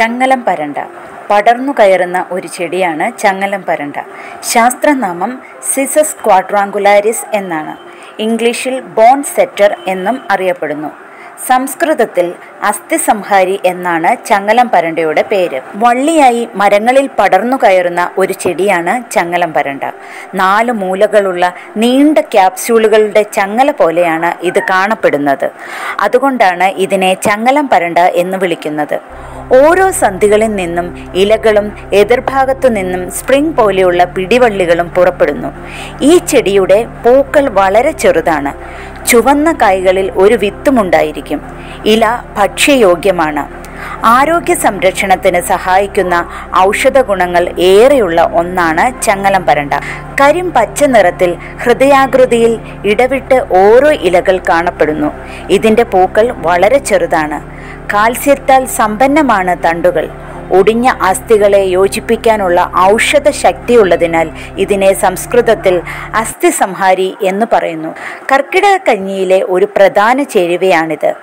ചങ്ങലം പരണ്ട പടർന്നു കയറുന്ന ഒരു ചെടിയാണ് ചങ്ങലം പരണ്ട. ശാസ്ത്രനാമം സിസസ് ക്വാഡ്രാങ്കുലാരിസ് എന്നാണ്. ഇംഗ്ലീഷിൽ ബോൺ സെറ്റർ എന്നും അറിയപ്പെടുന്നു. സംസ്കൃതത്തിൽ അസ്ഥിസംഹാരി എന്നാണ് ചങ്ങലം പരണ്ടയുടെ പേര്. വള്ളിയായി മരങ്ങളിൽ പടർന്നു കയറുന്ന ഒരു ചെടിയാണ് ചങ്ങലം പരണ്ട. 4 മൂലകളുള്ള നീണ്ട ക്യാപ്സ്യൂളുകളുടെ ചങ്ങല പോലെയാണ് ഇത് കാണപ്പെടുന്നത്. അതുകൊണ്ടാണ് ഇതിനെ ചങ്ങലം പരണ്ട എന്ന് വിളിക്കുന്നത്. ഓരോ സന്ധികളിൽ നിന്നും ഇലകളും എതിർഭാഗത്തു നിന്നും സ്പ്രിംഗ് പോലെയുള്ള പിടിവള്ളികളും പുറപ്പെടുന്നു. ഈ ചെടിയുടെ പൂക്കൾ വളരെ ചെറുതാണ്. ചുവന്ന കായ്കളിൽ ഒരു വിത്തുമുണ്ടായിരിക്കും. ഇല ഭക്ഷ്യയോഗ്യമാണ്. ആരോഗ്യ സംരക്ഷണത്തിന് സഹായിക്കുന്ന ഔഷധ ഗുണങ്ങൾ ഏറെയുള്ള ഒന്നാണ് ചങ്ങലം പരണ്ട. കരിമ്പച്ച നിറത്തിൽ ഹൃദയാകൃതിയിൽ ഇടവിട്ട് ഓരോ ഇലകൾ കാണപ്പെടുന്നു. ഇതിൻ്റെ പൂക്കൾ വളരെ ചെറുതാണ്. കാൽസ്യത്താൽ സമ്പന്നമാണ് തണ്ടുകൾ. ഒടിഞ്ഞ അസ്ഥികളെ യോജിപ്പിക്കാനുള്ള ഔഷധ ശക്തിയുള്ളതിനാൽ ഇതിനെ സംസ്കൃതത്തിൽ അസ്ഥിസംഹാരി എന്ന് പറയുന്നു. കർക്കിടക കഞ്ഞിയിലെ ഒരു പ്രധാന ചേരുവയാണിത്.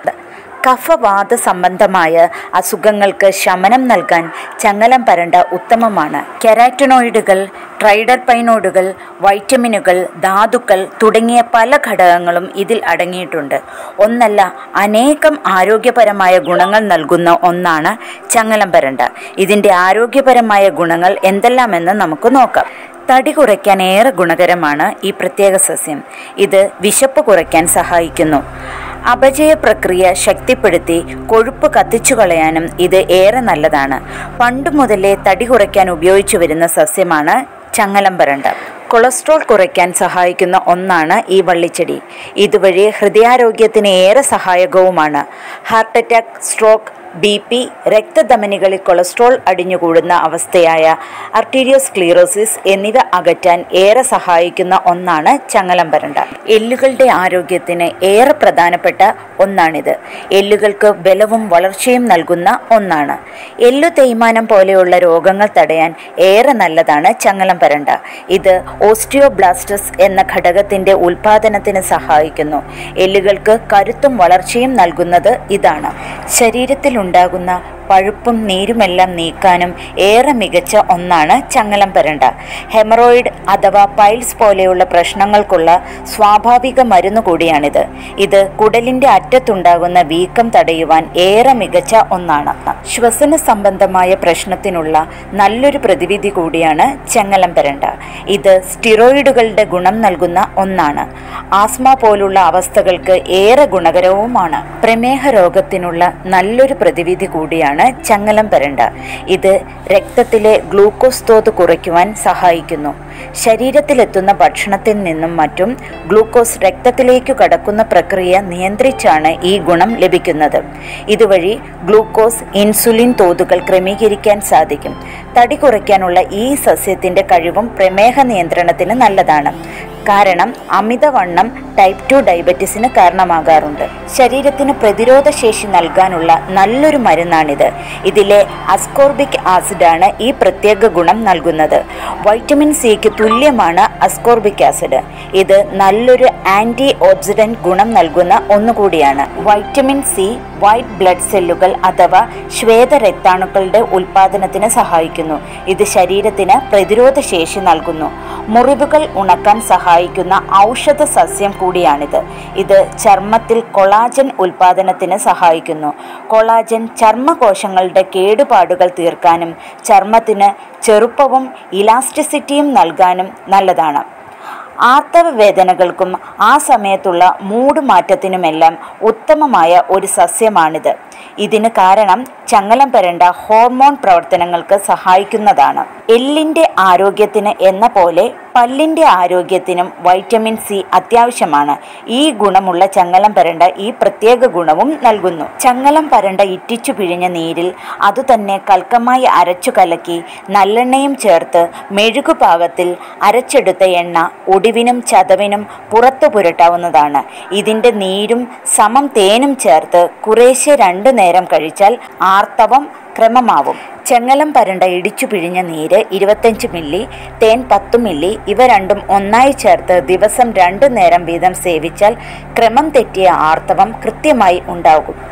കഫവാത സംബന്ധമായ അസുഖങ്ങൾക്ക് ശമനം നൽകാൻ ചങ്ങലം പരണ്ട ഉത്തമമാണ്. കെരാറ്റിനോയിഡുകൾ, ട്രൈഡർപൈനോയിഡുകൾ, വൈറ്റമിനുകൾ, ധാതുക്കൾ തുടങ്ങിയ പല ഘടകങ്ങളും ഇതിൽ അടങ്ങിയിട്ടുണ്ട്. ഒന്നല്ല, അനേകം ആരോഗ്യപരമായ ഗുണങ്ങൾ നൽകുന്ന ഒന്നാണ് ചങ്ങലം പരണ്ട. ഇതിൻ്റെ ആരോഗ്യപരമായ ഗുണങ്ങൾ എന്തെല്ലാമെന്ന് നമുക്ക് നോക്കാം. തടി കുറയ്ക്കാൻ ഏറെ ഗുണകരമാണ് ഈ പ്രത്യേക സസ്യം. ഇത് വിശപ്പ് കുറയ്ക്കാൻ സഹായിക്കുന്നു. അപചയ പ്രക്രിയ ശക്തിപ്പെടുത്തി കൊഴുപ്പ് കത്തിച്ചു കളയാനും ഇത് ഏറെ നല്ലതാണ്. പണ്ടു മുതലേ തടി കുറയ്ക്കാൻ ഉപയോഗിച്ചു വരുന്ന സസ്യമാണ് ചങ്ങലം പരണ്ട. കൊളസ്ട്രോൾ കുറയ്ക്കാൻ സഹായിക്കുന്ന ഒന്നാണ് ഈ വള്ളിച്ചെടി. ഇതുവഴി ഹൃദയാരോഗ്യത്തിന് ഏറെ സഹായകവുമാണ്. ഹാർട്ട് അറ്റാക്ക്, സ്ട്രോക്ക്, BP, രക്തധമനികളിൽ കൊളസ്ട്രോൾ അടിഞ്ഞുകൂടുന്ന അവസ്ഥയായ ആർട്ടീരിയോസ്ക്ലീറോസിസ് എന്നിവ അകറ്റാൻ ഏറെ സഹായിക്കുന്ന ഒന്നാണ് ചങ്ങലം പരണ്ട. എല്ലുകളുടെ ആരോഗ്യത്തിന് ഏറെ പ്രധാനപ്പെട്ട ഒന്നാണിത്. എല്ലുകൾക്ക് ബലവും വളർച്ചയും നൽകുന്ന ഒന്നാണ്. എല്ലു തേയ്മാനം പോലെയുള്ള രോഗങ്ങൾ തടയാൻ ഏറെ നല്ലതാണ് ചങ്ങലം പരണ്ട. ഇത് ഓസ്റ്റിയോബ്ലാസ്റ്റസ് എന്ന ഘടകത്തിൻ്റെ ഉൽപാദനത്തിന് സഹായിക്കുന്നു. എല്ലുകൾക്ക് കരുത്തും വളർച്ചയും നൽകുന്നത് ഇതാണ്. ശരീരത്തിൽ ഉണ്ടാകുന്ന പഴുപ്പും നീരുമെല്ലാം നീക്കാനും ഏറെ മികച്ച ഒന്നാണ് ചങ്ങലം പരണ്ട. ഹെമറോയിഡ് അഥവാ പൈൽസ് പോലെയുള്ള പ്രശ്നങ്ങൾക്കുള്ള സ്വാഭാവിക മരുന്ന് കൂടിയാണിത്. ഇത് കുടലിൻ്റെ അറ്റത്തുണ്ടാകുന്ന വീക്കം തടയുവാൻ ഏറെ മികച്ച ഒന്നാണ്. ശ്വസന സംബന്ധമായ പ്രശ്നത്തിനുള്ള നല്ലൊരു പ്രതിവിധി കൂടിയാണ് ചങ്ങലം പരണ്ട. ഇത് സ്റ്റിറോയിഡുകളുടെ ഗുണം നൽകുന്ന ഒന്നാണ്. ആസ്മ പോലുള്ള അവസ്ഥകൾക്ക് ഏറെ ഗുണകരവുമാണ്. പ്രമേഹ രോഗത്തിനുള്ള നല്ലൊരു പ്രതിവിധി കൂടിയാണ് ചങ്ങലം പരണ്ട. ഇത് രക്തത്തിലെ ഗ്ലൂക്കോസ് തോത് കുറയ്ക്കുവാൻ സഹായിക്കുന്നു. ശരീരത്തിലെത്തുന്ന ഭക്ഷണത്തിൽ നിന്നും മറ്റും ഗ്ലൂക്കോസ് രക്തത്തിലേക്കു കടക്കുന്ന പ്രക്രിയ നിയന്ത്രിച്ചാണ് ഈ ഗുണം ലഭിക്കുന്നത്. ഇതുവഴി ഗ്ലൂക്കോസ്, ഇൻസുലിൻ തോതുകൾ ക്രമീകരിക്കാൻ സാധിക്കും. തടി കുറയ്ക്കാനുള്ള ഈ സസ്യത്തിൻ്റെ കഴിവും പ്രമേഹ നിയന്ത്രണത്തിന് നല്ലതാണ്. കാരണം അമിതവണ്ണം ടൈപ്പ് 2 ഡയബറ്റീസിന് കാരണമാകാറുണ്ട്. ശരീരത്തിന് പ്രതിരോധ ശേഷി നൽകാനുള്ള നല്ലൊരു മരുന്നാണിത്. ഇതിലെ അസ്കോർബിക് ആസിഡാണ് ഈ പ്രത്യേക ഗുണം നൽകുന്നത്. വൈറ്റമിൻ സിക്ക് തുല്യമാണ് അസ്കോർബിക് ആസിഡ്. ഇത് നല്ലൊരു ആൻറ്റി ഓക്സിഡന്റ് ഗുണം നൽകുന്ന ഒന്നുകൂടിയാണ്. വൈറ്റമിൻ സി വൈറ്റ് ബ്ലഡ് സെല്ലുകൾ അഥവാ ശ്വേത രക്താണുക്കളുടെ ഉൽപാദനത്തിന് സഹായിക്കുന്നു. ഇത് ശരീരത്തിന് പ്രതിരോധ ശേഷി നൽകുന്നു. മുറിവുകൾ ഉണക്കാൻ സഹായിക്കുന്ന ഔഷധ സസ്യം കൂടിയാണിത്. ഇത് ചർമ്മത്തിൽ കൊളാജൻ ഉൽപാദനത്തിന് സഹായിക്കുന്നു. കൊളാജൻ ചർമ്മകോശങ്ങളുടെ കേടുപാടുകൾ തീർക്കാനും ചർമ്മത്തിന് ചെറുപ്പവും ഇലാസ്റ്റിസിറ്റിയും നൽകാനും നല്ലതാണ്. ആർത്തവ വേദനകൾക്കും ആ സമയത്തുള്ള മൂഡ് മാറ്റത്തിനുമെല്ലാം ഉത്തമമായ ഒരു സസ്യമാണിത്. ഇതിന് കാരണം ചങ്ങലം പരണ്ട ഹോർമോൺ പ്രവർത്തനങ്ങൾക്ക് സഹായിക്കുന്നതാണ്. എല്ലിൻ്റെ ആരോഗ്യത്തിന് എന്ന പോലെ പല്ലിൻ്റെ ആരോഗ്യത്തിനും വൈറ്റമിൻ സി അത്യാവശ്യമാണ്. ഈ ഗുണമുള്ള ചങ്ങലം പരണ്ട ഈ പ്രത്യേക ഗുണവും നൽകുന്നു. ചങ്ങലം പരണ്ട ഇറ്റിച്ചു പിഴിഞ്ഞ നീരിൽ അതുതന്നെ കൽക്കമായി അരച്ചു കലക്കി നല്ലെണ്ണയും ചേർത്ത് മെഴുകുപാകത്തിൽ അരച്ചെടുത്ത എണ്ണ ഒടിവിനും ചതവിനും പുറത്തു പുരട്ടാവുന്നതാണ്. ഇതിൻ്റെ നീരും സമം തേനും ചേർത്ത് കുറേശ്ശെ 2 നേരം കഴിച്ചാൽ ആർത്തവം ക്രമമാവും. ചെങ്ങലം പരണ്ട ഇടിച്ചു പിഴിഞ്ഞ നീര് 25 മില്ലി, തേൻ 10 മില്ലി, ഇവ രണ്ടും ഒന്നായി ചേർത്ത് ദിവസം 2 നേരം വീതം സേവിച്ചാൽ ക്രമം തെറ്റിയ ആർത്തവം കൃത്യമായി ഉണ്ടാകും.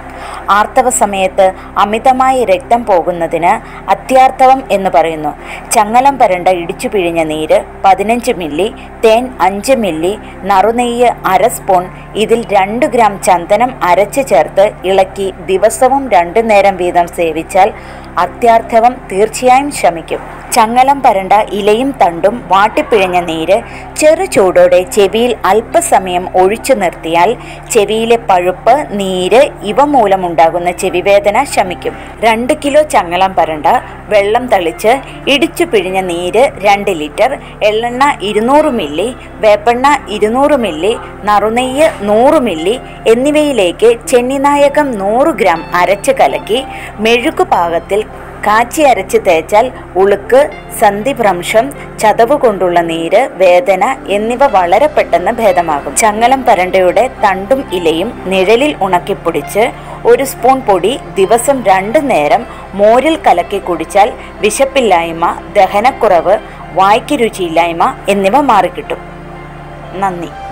ആർത്തവ സമയത്ത് അമിതമായി രക്തം പോകുന്നതിന് അത്യാർത്തവം എന്ന് പറയുന്നു. ചങ്ങലം പരണ്ട ഇടിച്ചു പിഴിഞ്ഞ നീര് 15 മില്ലി, തേൻ 5 മില്ലി, നറുനെയ്യ് അര സ്പൂൺ, ഇതിൽ 2 ഗ്രാം ചന്ദനം അരച്ച് ചേർത്ത് ഇളക്കി ദിവസവും 2 നേരം വീതം സേവിച്ചാൽ അത്യാർത്തവം തീർച്ചയായും ശമിക്കും. ചങ്ങലം പരണ്ട ഇലയും തണ്ടും വാട്ടിപ്പിഴഞ്ഞ നീര് ചെറു ചൂടോടെ ചെവിയിൽ അല്പസമയം ഒഴിച്ചു നിർത്തിയാൽ ചെവിയിലെ പഴുപ്പ്, നീര് ഇവ മൂലമുണ്ടാകുന്ന ചെവിവേദന ശമിക്കും. 2 കിലോ ചങ്ങലം പരണ്ട വെള്ളം തളിച്ച് ഇടിച്ചു പിഴിഞ്ഞ നീര് 2 ലിറ്റർ, എള്ളെണ്ണ 200 മില്ലി, വേപ്പെണ്ണ 200 മില്ലി, നറുനെയ്യ് 100 മില്ലി എന്നിവയിലേക്ക് ചെന്നിനായകം 100 ഗ്രാം അരച്ച് കലക്കി മെഴുകു പാകത്തിൽ കാച്ചി അരച്ച് തേച്ചാൽ ഉളുക്ക്, സന്ധിഭ്രംശം, ചതവ് കൊണ്ടുള്ള നീര്, വേദന എന്നിവ വളരെ പെട്ടെന്ന് ഭേദമാകും. ചങ്ങലം പരണ്ടയുടെ തണ്ടും ഇലയും നിഴലിൽ ഉണക്കിപ്പൊടിച്ച് 1 സ്പൂൺ പൊടി ദിവസം 2 നേരം മോരിൽ കലക്കി കുടിച്ചാൽ വിശപ്പില്ലായ്മ, ദഹനക്കുറവ്, വായ്ക്ക് രുചിയില്ലായ്മ എന്നിവ മാറിക്കിട്ടും. നന്ദി.